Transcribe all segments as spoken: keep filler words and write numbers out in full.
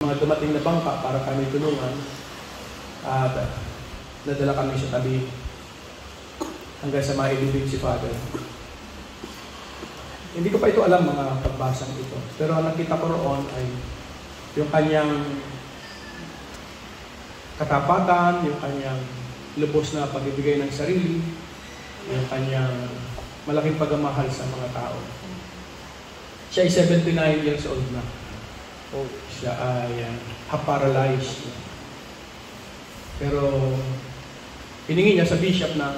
Mga dumating na bangka para kami tulungan at uh, nadala kami sa tabi hanggang sa mailibig si Father. Hindi ko pa ito alam mga pagbasang ito, pero ang nakita ko roon ay yung kanyang katapatan, yung kanyang lubos na pagbibigay ng sarili, yung kanyang malaking pagmamahal sa mga tao. Siya ay seventy-nine years old na. Oh, siya ay uh, half-paralyzed. Pero hiningi niya sa bishop na,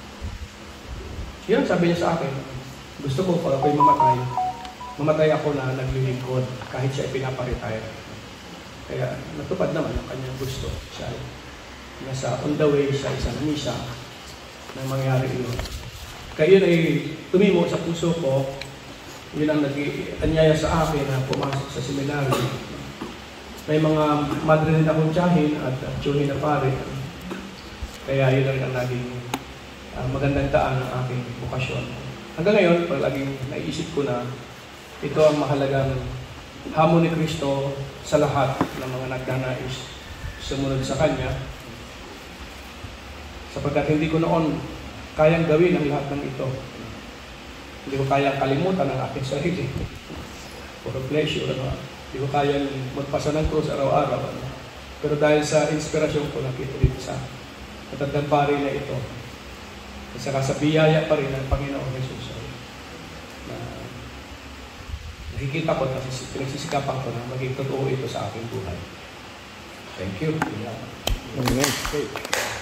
yun, sabi niya sa akin, gusto ko pag ako'y mamatay, mamatay ako na naglilingkod kahit siya ay pinaparetire. Kaya natupad naman ang kanyang gusto. Siya ay nasa on the way sa isang misa na mangyari yun. Kaya yun ay tumimo sa puso ko. Yun ang nag-anyaya sa akin na pumasok sa seminary. May mga madre rin akong tiyahin at tiyuhin na pare. Kaya yun rin ang naging uh, magandang daan ng aking bukasyon. Hanggang ngayon, palaging naisip ko na ito ang mahalagang hamon ni Kristo sa lahat ng mga nagnanais sumunod sa Kanya. Sapagkat hindi ko noon kayang gawin ang lahat ng ito. Hindi ko kayang kalimutan ang aking sarili. For a pleasure. Ano? Hindi ko kayang magpasa ng krus araw-araw. Ano? Pero dahil sa inspirasyon ko nakita dito sa matandang pari na ito, at saka sa biyaya pa rin ng Panginoon Jesus, na nakikita ko na pinagsisikapan ko na maging totoo ito sa aking buhay. Thank you. Amen. Okay.